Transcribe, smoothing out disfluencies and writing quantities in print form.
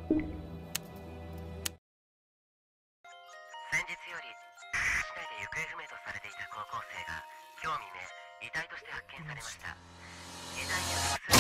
先日より市内で行方不明とされていた高校生が今日未明遺体として発見されました。遺体には複数